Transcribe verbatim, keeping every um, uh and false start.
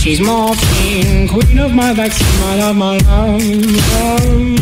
She's morphine, queen of my vaccine, my love, my love, love.